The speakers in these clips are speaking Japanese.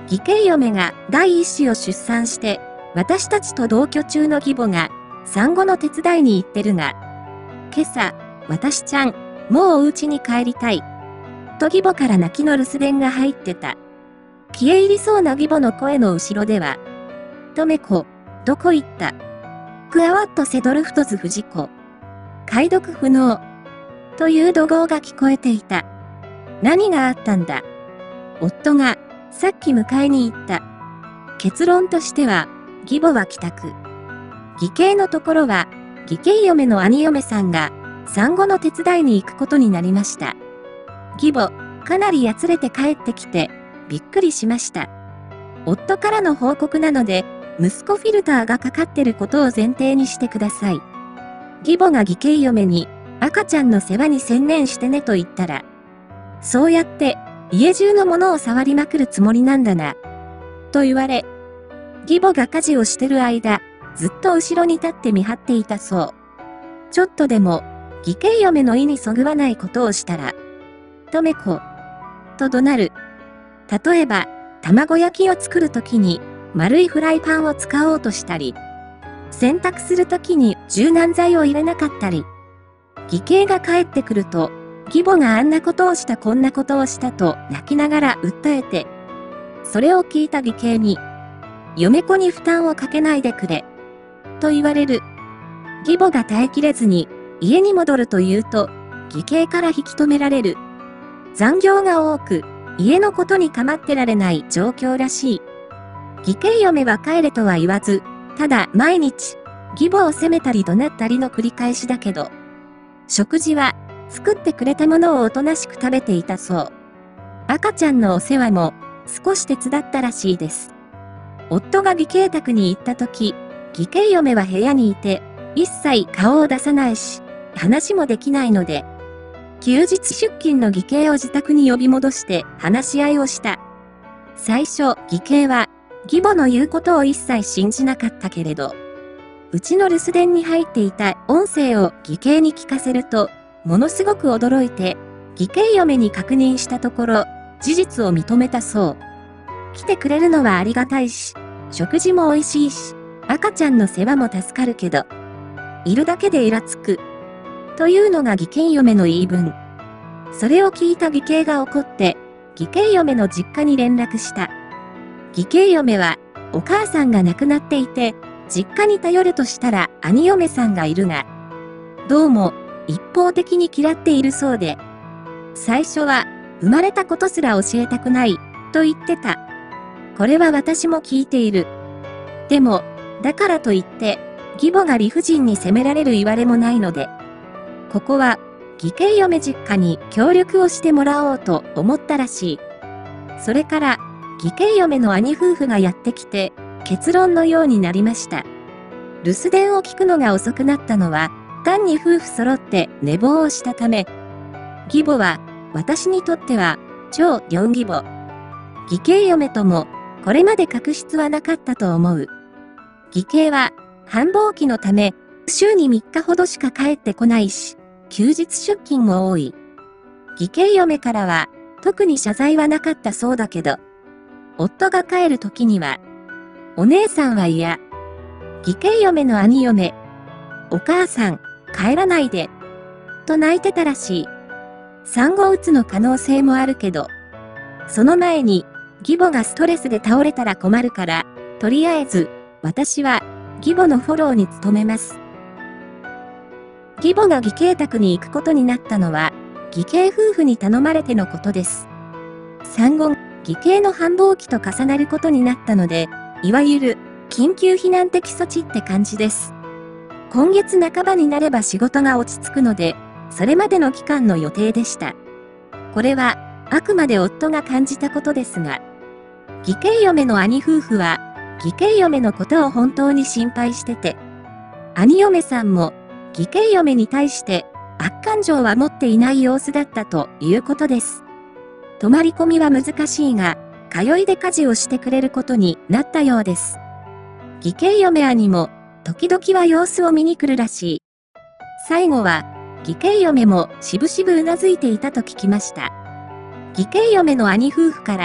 義兄嫁が第一子を出産して、私たちと同居中の義母が産後の手伝いに行ってるが、今朝、私ちゃん、もうお家に帰りたい。と義母から泣きの留守電が入ってた。消え入りそうな義母の声の後ろでは、とめこ、どこ行った。クアワットセドルフトズフジコ。解読不能。という怒号が聞こえていた。何があったんだ。夫が、さっき迎えに行った。結論としては、義母は帰宅。義兄のところは、義兄嫁の兄嫁さんが、産後の手伝いに行くことになりました。義母、かなりやつれて帰ってきて、びっくりしました。夫からの報告なので、息子フィルターがかかってることを前提にしてください。義母が義兄嫁に、赤ちゃんの世話に専念してねと言ったら、そうやって、家中のものを触りまくるつもりなんだな。と言われ、義母が家事をしてる間、ずっと後ろに立って見張っていたそう。ちょっとでも、義兄嫁の意にそぐわないことをしたら、とめこ、と怒鳴る。例えば、卵焼きを作るときに、丸いフライパンを使おうとしたり、洗濯するときに柔軟剤を入れなかったり、義兄が帰ってくると、義母があんなことをしたこんなことをしたと泣きながら訴えて、それを聞いた義兄に、嫁子に負担をかけないでくれ、と言われる。義母が耐えきれずに、家に戻ると言うと、義兄から引き止められる。残業が多く、家のことに構ってられない状況らしい。義兄嫁は帰れとは言わず、ただ毎日、義母を責めたり怒鳴ったりの繰り返しだけど、食事は、作ってくれたものをおとなしく食べていたそう。赤ちゃんのお世話も、少し手伝ったらしいです。夫が義兄宅に行った時、義兄嫁は部屋にいて、一切顔を出さないし、話もできないので、休日出勤の義兄を自宅に呼び戻して話し合いをした。最初、義兄は、義母の言うことを一切信じなかったけれど、うちの留守電に入っていた音声を義兄に聞かせると、ものすごく驚いて、義兄嫁に確認したところ、事実を認めたそう。来てくれるのはありがたいし、食事も美味しいし、赤ちゃんの世話も助かるけど、いるだけでイラつく。というのが義兄嫁の言い分。それを聞いた義兄が怒って、義兄嫁の実家に連絡した。義兄嫁は、お母さんが亡くなっていて、実家に頼るとしたら兄嫁さんがいるが、どうも、一方的に嫌っているそうで、最初は、生まれたことすら教えたくない、と言ってた。これは私も聞いている。でも、だからといって、義母が理不尽に責められる言われもないので、ここは、義兄嫁実家に協力をしてもらおうと思ったらしい。それから、義兄嫁の兄夫婦がやってきて、結論のようになりました。留守電を聞くのが遅くなったのは、単に夫婦揃って寝坊をしたため、義母は、私にとっては、超4義母。義兄嫁とも、これまで確執はなかったと思う。義兄は、繁忙期のため、週に3日ほどしか帰ってこないし、休日出勤も多い。義兄嫁からは、特に謝罪はなかったそうだけど、夫が帰る時には、お姉さんは嫌。義兄嫁の兄嫁、お母さん、帰らないで、と泣いてたらしい。産後うつの可能性もあるけど、その前に、義母がストレスで倒れたら困るから、とりあえず、私は、義母のフォローに努めます。義母が義兄宅に行くことになったのは、義兄夫婦に頼まれてのことです。産後、義兄の繁忙期と重なることになったので、いわゆる、緊急避難的措置って感じです。今月半ばになれば仕事が落ち着くので、それまでの期間の予定でした。これは、あくまで夫が感じたことですが、義兄嫁の兄夫婦は、義兄嫁のことを本当に心配してて、兄嫁さんも、義兄嫁に対して、悪感情は持っていない様子だったということです。泊まり込みは難しいが、通いで家事をしてくれることになったようです。義兄嫁兄も、時々は様子を見に来るらしい。最後は、義兄嫁もしぶしぶうなずいていたと聞きました。義兄嫁の兄夫婦から、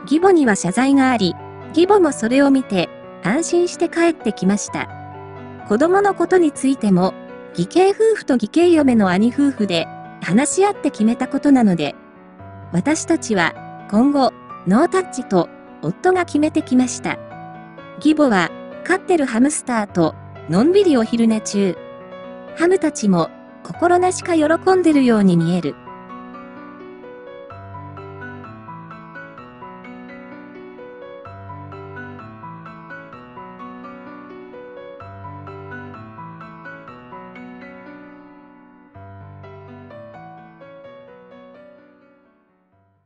義母には謝罪があり、義母もそれを見て、安心して帰ってきました。子供のことについても、義兄夫婦と義兄嫁の兄夫婦で、話し合って決めたことなので、私たちは、今後、ノータッチと、夫が決めてきました。義母は、飼ってるハムスターと、のんびりお昼寝中。ハムたちも、心なしか喜んでるように見える。